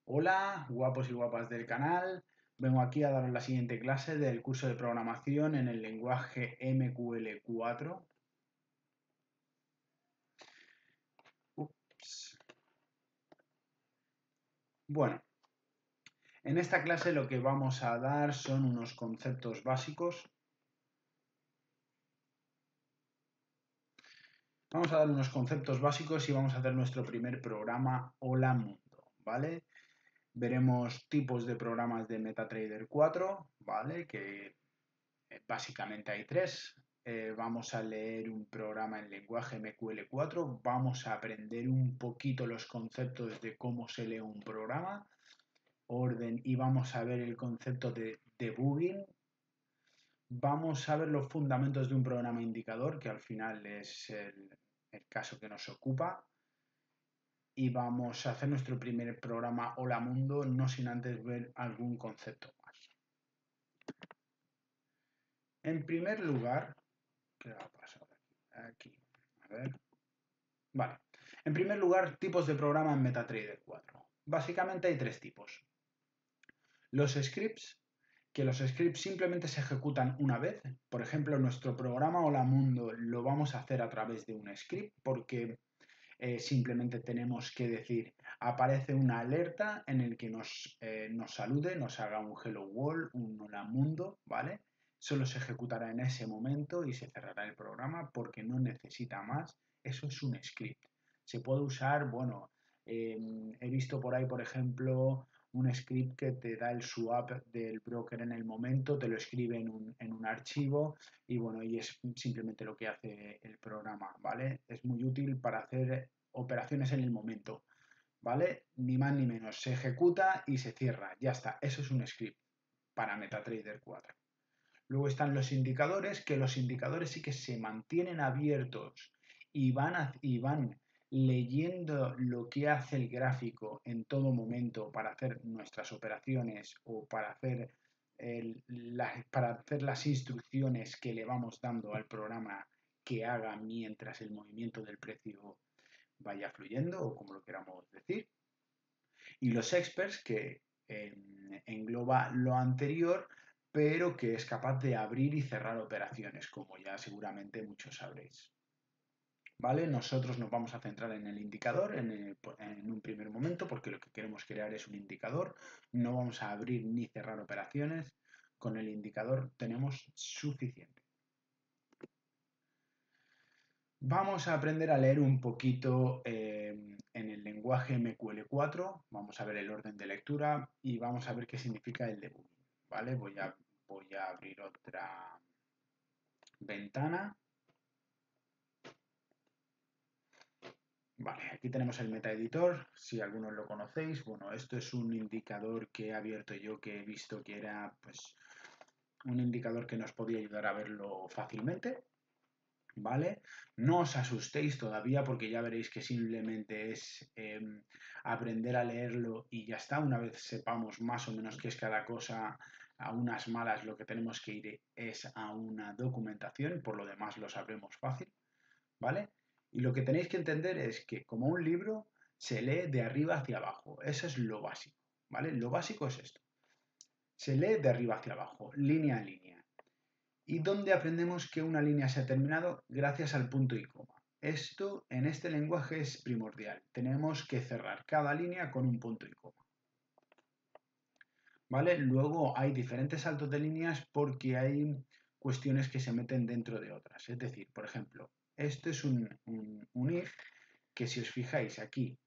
Hola, guapos y guapas del canal. Vengo aquí a daros la siguiente clase del curso de programación en el lenguaje MQL4. Ups. Bueno, en esta clase lo que vamos a dar son unos conceptos básicos. Vamos a dar unos conceptos básicos y vamos a hacer nuestro primer programa Hola Mundo, ¿vale? Veremos tipos de programas de MetaTrader 4, ¿vale? Que básicamente hay tres. Vamos a leer un programa en lenguaje MQL4, vamos a aprender un poquito los conceptos de cómo se lee un programa, orden, y vamos a ver el concepto de debugging. Vamos a ver los fundamentos de un programa indicador, que al final es el caso que nos ocupa. Y vamos a hacer nuestro primer programa Hola Mundo, no sin antes ver algún concepto más. En primer lugar, ¿qué va a pasar aquí? A ver. Vale. En primer lugar, tipos de programa en MetaTrader 4. Básicamente hay tres tipos. Los scripts, que los scripts simplemente se ejecutan una vez. Por ejemplo, nuestro programa Hola Mundo lo vamos a hacer a través de un script porque simplemente tenemos que decir, aparece una alerta en el que nos salude, nos haga un hello world, un hola mundo, ¿vale? Solo se ejecutará en ese momento y se cerrará el programa porque no necesita más. Eso es un script. Se puede usar, bueno, he visto por ahí, por ejemplo, un script que te da el swap del broker en el momento, te lo escribe en un archivo y bueno, y es simplemente lo que hace el programa, ¿vale? Es muy útil para hacer operaciones en el momento, ¿vale? Ni más ni menos, se ejecuta y se cierra, ya está, eso es un script para MetaTrader 4. Luego están los indicadores, que los indicadores sí que se mantienen abiertos y van leyendo lo que hace el gráfico en todo momento para hacer nuestras operaciones o para hacer las instrucciones que le vamos dando al programa que haga mientras el movimiento del precio vaya fluyendo o como lo queramos decir. Y los experts, que engloba lo anterior, pero que es capaz de abrir y cerrar operaciones, como ya seguramente muchos sabréis. ¿Vale? Nosotros nos vamos a centrar en el indicador en un primer momento, porque lo que queremos crear es un indicador. No vamos a abrir ni cerrar operaciones. Con el indicador tenemos suficiente. Vamos a aprender a leer un poquito en el lenguaje MQL4, vamos a ver el orden de lectura y vamos a ver qué significa el debugging, ¿vale? Voy a abrir otra ventana. Vale, aquí tenemos el MetaEditor, si algunos lo conocéis. Bueno, esto es un indicador que he abierto yo, que he visto que era pues un indicador que nos podía ayudar a verlo fácilmente. ¿Vale? No os asustéis todavía porque ya veréis que simplemente es aprender a leerlo y ya está. Una vez sepamos más o menos qué es cada cosa, a unas malas lo que tenemos que ir es a una documentación, por lo demás lo sabremos fácil, ¿vale? Y lo que tenéis que entender es que como un libro se lee de arriba hacia abajo. Eso es lo básico, ¿vale? Lo básico es esto. Se lee de arriba hacia abajo, línea a línea. ¿Y dónde aprendemos que una línea se ha terminado? Gracias al punto y coma. Esto en este lenguaje es primordial. Tenemos que cerrar cada línea con un punto y coma. ¿Vale? Luego hay diferentes saltos de líneas porque hay cuestiones que se meten dentro de otras. Es decir, por ejemplo, esto es un if que si os fijáis aquí,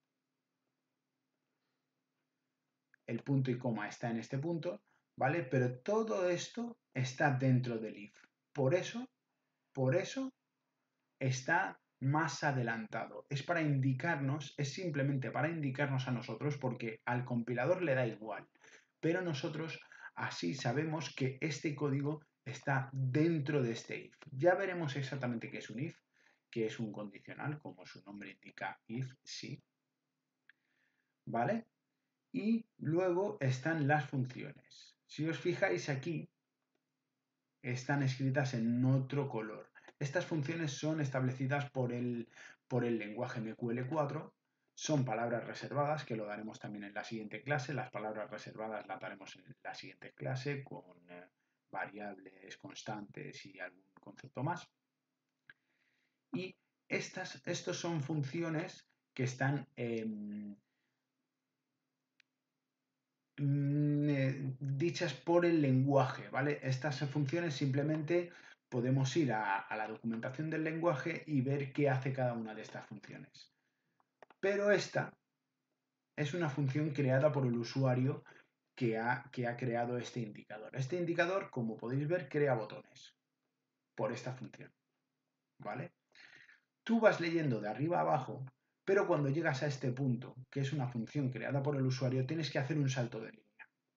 el punto y coma está en este punto, ¿vale? Pero todo esto está dentro del if. Por eso está más adelantado. Es para indicarnos, es simplemente para indicarnos a nosotros, porque al compilador le da igual, pero nosotros así sabemos que este código está dentro de este if. Ya veremos exactamente qué es un if, que es un condicional, como su nombre indica, if, sí, ¿vale? Y luego están las funciones. Si os fijáis aquí, están escritas en otro color. Estas funciones son establecidas por el lenguaje MQL4, son palabras reservadas, que lo daremos también en la siguiente clase. Las palabras reservadas las daremos en la siguiente clase con variables, constantes y algún concepto más. Y estos son funciones que están dichas por el lenguaje, ¿vale? Estas funciones simplemente podemos ir a la documentación del lenguaje y ver qué hace cada una de estas funciones. Pero esta es una función creada por el usuario que ha creado este indicador. Este indicador, como podéis ver, crea botones por esta función, ¿vale? Tú vas leyendo de arriba a abajo, pero cuando llegas a este punto, que es una función creada por el usuario, tienes que hacer un salto de línea.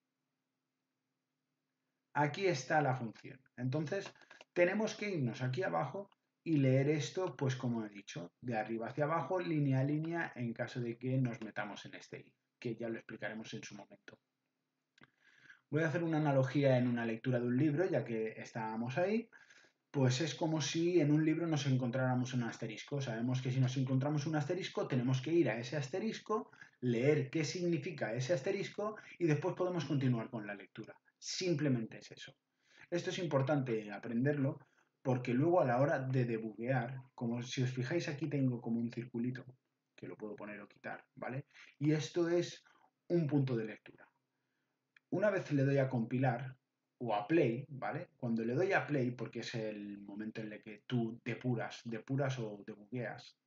Aquí está la función. Entonces, tenemos que irnos aquí abajo y leer esto, pues como he dicho, de arriba hacia abajo, línea a línea, en caso de que nos metamos en este if, que ya lo explicaremos en su momento. Voy a hacer una analogía en una lectura de un libro, ya que estábamos ahí. Pues es como si en un libro nos encontráramos un asterisco. Sabemos que si nos encontramos un asterisco, tenemos que ir a ese asterisco, leer qué significa ese asterisco y después podemos continuar con la lectura. Simplemente es eso. Esto es importante aprenderlo porque luego a la hora de debuguear, como si os fijáis aquí tengo como un circulito, que lo puedo poner o quitar, ¿vale? Y esto es un punto de lectura. Una vez le doy a compilar o a play, ¿vale? Cuando le doy a play, porque es el momento en el que tú depuras o debugueas,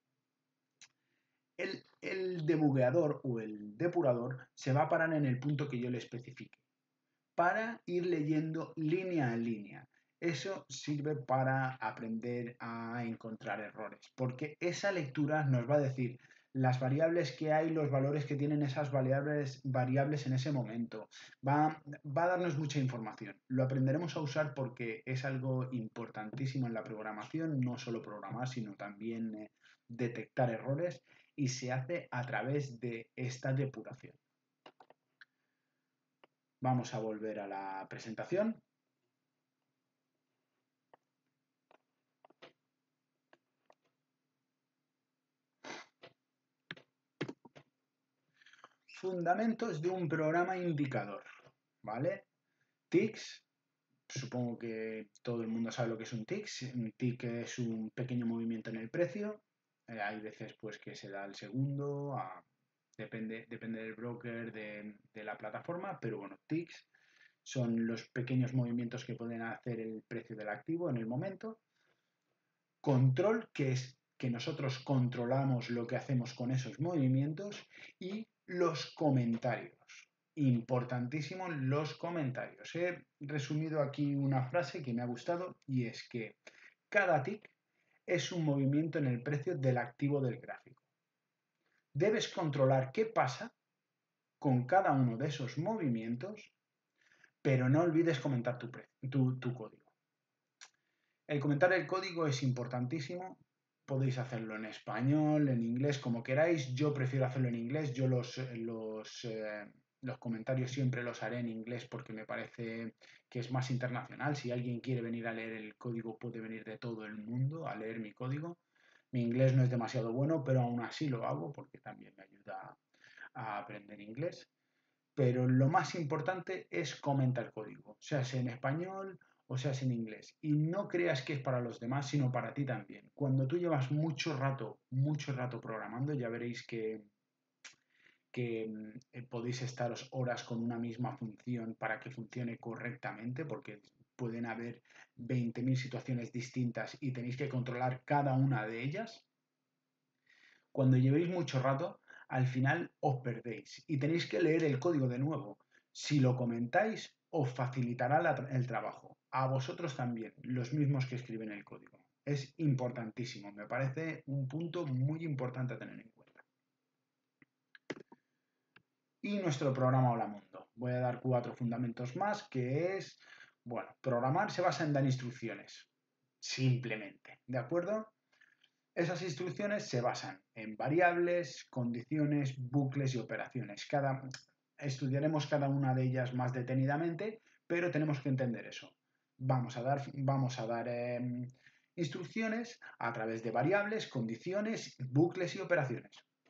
el debugueador o el depurador se va a parar en el punto que yo le especifique para ir leyendo línea a línea. Eso sirve para aprender a encontrar errores, porque esa lectura nos va a decir las variables que hay, los valores que tienen esas variables en ese momento. Va a darnos mucha información. Lo aprenderemos a usar porque es algo importantísimo en la programación, no solo programar, sino también detectar errores y se hace a través de esta depuración. Vamos a volver a la presentación. Fundamentos de un programa indicador, ¿vale? Ticks, supongo que todo el mundo sabe lo que es un tick. Un tick es un pequeño movimiento en el precio. Hay veces pues que se da al segundo, depende del broker, de la plataforma, pero bueno, ticks son los pequeños movimientos que pueden hacer el precio del activo en el momento. Control, que es que nosotros controlamos lo que hacemos con esos movimientos, y los comentarios. Importantísimo los comentarios. He resumido aquí una frase que me ha gustado y es que cada tick es un movimiento en el precio del activo del gráfico. Debes controlar qué pasa con cada uno de esos movimientos, pero no olvides comentar tu código. El comentar el código es importantísimo. Podéis hacerlo en español, en inglés, como queráis. Yo prefiero hacerlo en inglés. Yo los comentarios siempre los haré en inglés porque me parece que es más internacional. Si alguien quiere venir a leer el código, puede venir de todo el mundo a leer mi código. Mi inglés no es demasiado bueno, pero aún así lo hago porque también me ayuda a aprender inglés. Pero lo más importante es comentar el código, sea en español o sea en inglés. Y no creas que es para los demás, sino para ti también. Cuando tú llevas mucho rato programando, ya veréis que podéis estaros horas con una misma función para que funcione correctamente, porque pueden haber 20.000 situaciones distintas y tenéis que controlar cada una de ellas. Cuando llevéis mucho rato, al final os perdéis y tenéis que leer el código de nuevo. Si lo comentáis, os facilitará el trabajo. A vosotros también, los mismos que escriben el código. Es importantísimo, me parece un punto muy importante a tener en cuenta. Y nuestro programa Hola Mundo. Voy a dar 4 fundamentos más, que es, bueno, programar se basa en dar instrucciones. Simplemente, ¿de acuerdo? Esas instrucciones se basan en variables, condiciones, bucles y operaciones. Estudiaremos cada una de ellas más detenidamente, pero tenemos que entender eso. Vamos a dar instrucciones a través de variables, condiciones, bucles y operaciones.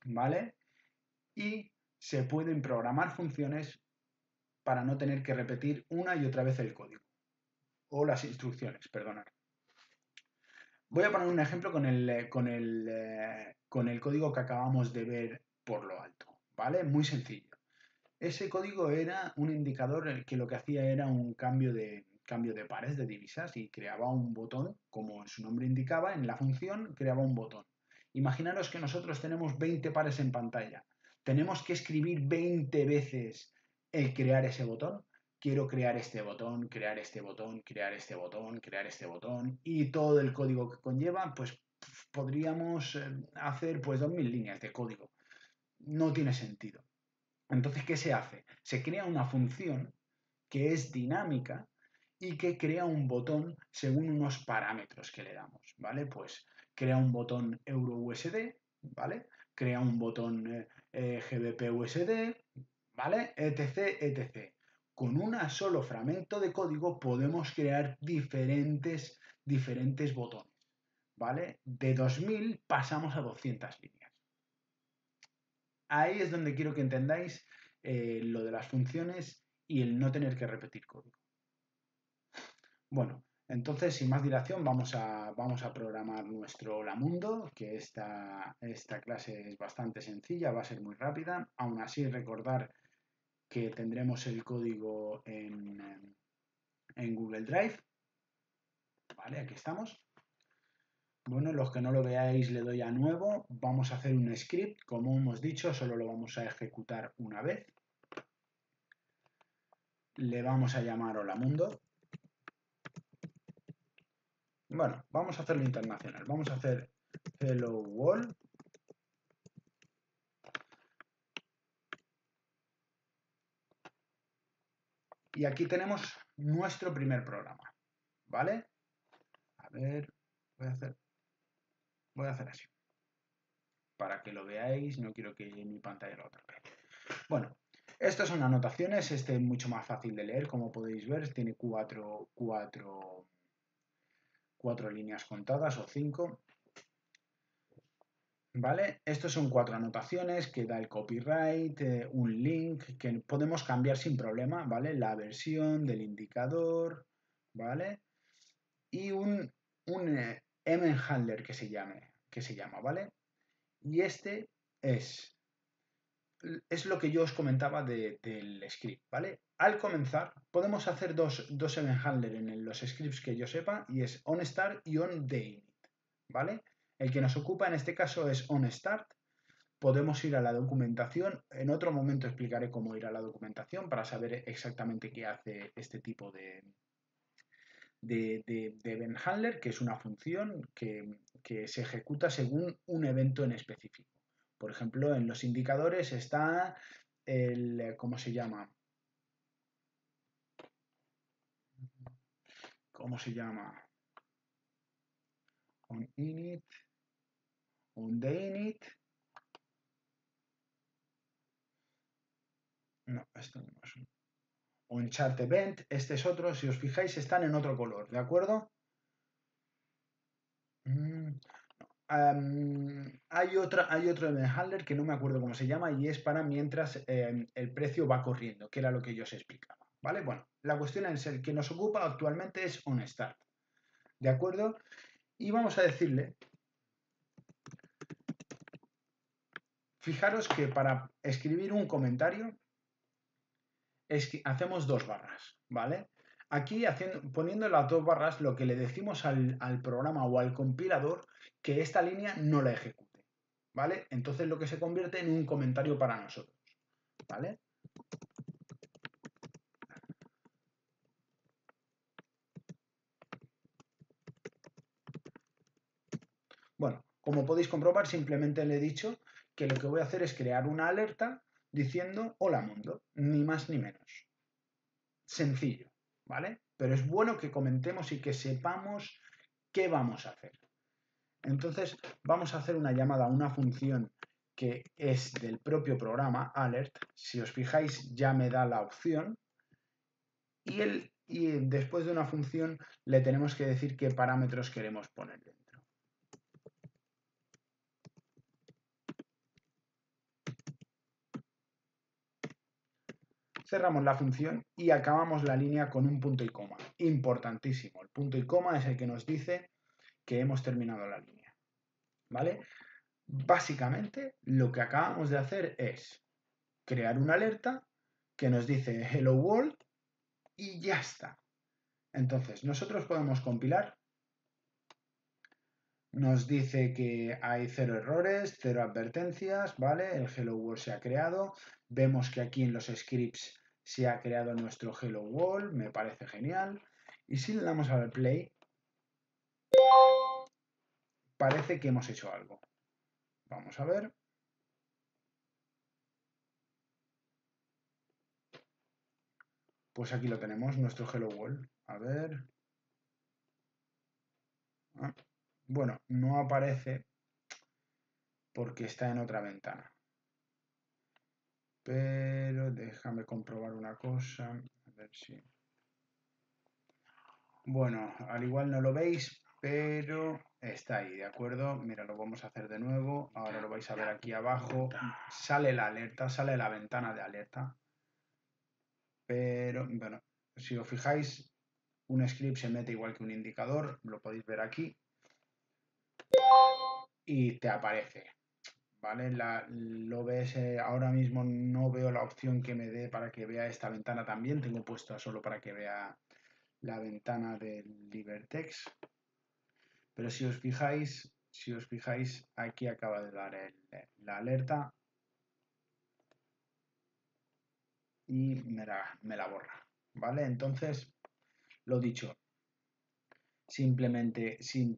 ¿vale? Y se pueden programar funciones para no tener que repetir una y otra vez el código. O las instrucciones, perdonad. Voy a poner un ejemplo con el código que acabamos de ver por lo alto, ¿vale? Muy sencillo. Ese código era un indicador que lo que hacía era un cambio de pares de divisas y creaba un botón, como su nombre indicaba, en la función creaba un botón. Imaginaros que nosotros tenemos 20 pares en pantalla. Tenemos que escribir 20 veces el crear ese botón. Quiero crear este botón, crear este botón, crear este botón, crear este botón y todo el código que conlleva, pues podríamos hacer pues 2000 líneas de código. No tiene sentido. Entonces, ¿qué se hace? Se crea una función que es dinámica y que crea un botón según unos parámetros que le damos, ¿vale? Pues crea un botón EURUSD, ¿vale? Crea un botón GBP-USD, ¿vale? Etc, etc. Con un solo fragmento de código podemos crear diferentes botones, ¿vale? De 2000 pasamos a 200 líneas. Ahí es donde quiero que entendáis lo de las funciones y el no tener que repetir código. Bueno, entonces sin más dilación vamos a programar nuestro Lamundo, que esta clase es bastante sencilla, va a ser muy rápida. Aún así recordar que tendremos el código en Google Drive. Vale, aquí estamos. Bueno, los que no lo veáis le doy a nuevo. Vamos a hacer un script, como hemos dicho, solo lo vamos a ejecutar una vez. Le vamos a llamar Hola Mundo. Bueno, vamos a hacerlo internacional. Vamos a hacer Hello World. Y aquí tenemos nuestro primer programa. ¿Vale? A ver, voy a hacer así. Para que lo veáis, no quiero que mi pantalla lo atrape. Bueno, estas son anotaciones. Este es mucho más fácil de leer, como podéis ver. Tiene cuatro líneas contadas o 5. ¿Vale? Estos son 4 anotaciones que da el copyright, un link que podemos cambiar sin problema, ¿vale? La versión del indicador, ¿vale? Y un event handler que se llama, ¿vale? Y este es lo que yo os comentaba del script, ¿vale? Al comenzar, podemos hacer dos event handler en los scripts que yo sepa, y es onStart y onDayInit, ¿vale? El que nos ocupa en este caso es onStart. Podemos ir a la documentación. En otro momento explicaré cómo ir a la documentación para saber exactamente qué hace este tipo de event handler, que es una función que se ejecuta según un evento en específico. Por ejemplo, en los indicadores está ¿cómo se llama? ¿Cómo se llama? OnInit, onDayInit. No, esto no es un onChart Event. Este es otro. Si os fijáis, están en otro color, ¿de acuerdo? Hay otro event handler que no me acuerdo cómo se llama y es para mientras el precio va corriendo, que era lo que yo os explicaba, ¿vale? Bueno, la cuestión es el que nos ocupa actualmente es onStart, ¿de acuerdo? Y vamos a decirle, fijaros que para escribir un comentario hacemos 2 barras, ¿vale? Aquí poniendo las 2 barras lo que le decimos al programa o al compilador que esta línea no la ejecute, ¿vale? Entonces lo que se convierte en un comentario para nosotros, ¿vale? Bueno, como podéis comprobar, simplemente le he dicho que lo que voy a hacer es crear una alerta diciendo hola mundo, ni más ni menos. Sencillo, ¿vale? Pero es bueno que comentemos y que sepamos qué vamos a hacer. Entonces, vamos a hacer una llamada a una función que es del propio programa, alert. Si os fijáis, ya me da la opción. Y después de una función le tenemos que decir qué parámetros queremos poner dentro. cerramos la función y acabamos la línea con un punto y coma. Importantísimo, el punto y coma es el que nos dice que hemos terminado la línea, ¿vale? Básicamente lo que acabamos de hacer es crear una alerta que nos dice Hello World y ya está. Entonces nosotros podemos compilar. Nos dice que hay 0 errores, 0 advertencias, ¿vale? El Hello World se ha creado. Vemos que aquí en los scripts se ha creado nuestro Hello World, me parece genial. Y si le damos al play, parece que hemos hecho algo. Vamos a ver. Pues aquí lo tenemos, nuestro Hello World. A ver. Ah, bueno, no aparece porque está en otra ventana. Pero déjame comprobar una cosa. A ver si... Bueno, al igual no lo veis, pero está ahí, ¿de acuerdo? Mira, lo vamos a hacer de nuevo. Ahora lo vais a ver aquí abajo. Sale la alerta, sale la ventana de alerta. Pero, bueno, si os fijáis, un script se mete igual que un indicador. Lo podéis ver aquí. Y te aparece, ¿vale? Lo ves, ahora mismo no veo la opción que me dé para que vea esta ventana también. Tengo puesta solo para que vea la ventana del LibreText. Pero si os fijáis, aquí acaba de dar la alerta y me la borra, ¿vale? Entonces, lo dicho, simplemente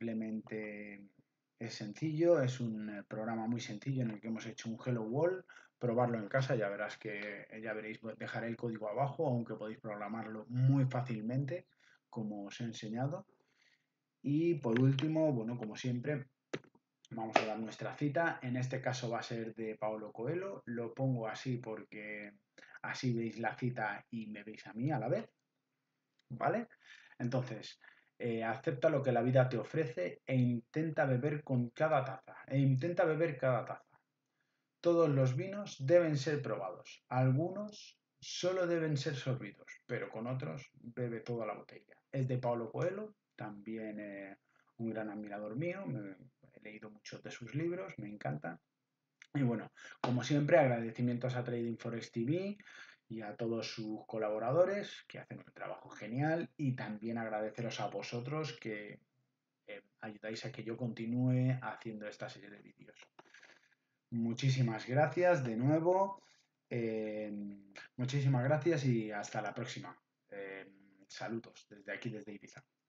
es sencillo, es un programa muy sencillo en el que hemos hecho un Hello World. Probarlo en casa, ya veréis, dejaré el código abajo, aunque podéis programarlo muy fácilmente, como os he enseñado. Y por último, bueno, como siempre, vamos a dar nuestra cita. En este caso va a ser de Paulo Coelho. Lo pongo así porque así veis la cita y me veis a mí a la vez. ¿Vale? Entonces, acepta lo que la vida te ofrece e intenta beber con cada taza. E intenta beber cada taza. Todos los vinos deben ser probados. Algunos solo deben ser sorbidos, pero con otros bebe toda la botella. Es de Paulo Coelho, también un gran admirador mío. He leído muchos de sus libros, me encanta. Y bueno, como siempre, agradecimientos a Trading Forex TV y a todos sus colaboradores que hacen un trabajo genial, y también agradeceros a vosotros que ayudáis a que yo continúe haciendo esta serie de vídeos. Muchísimas gracias de nuevo. eh, Muchísimas gracias y hasta la próxima. Saludos desde aquí, desde Ibiza.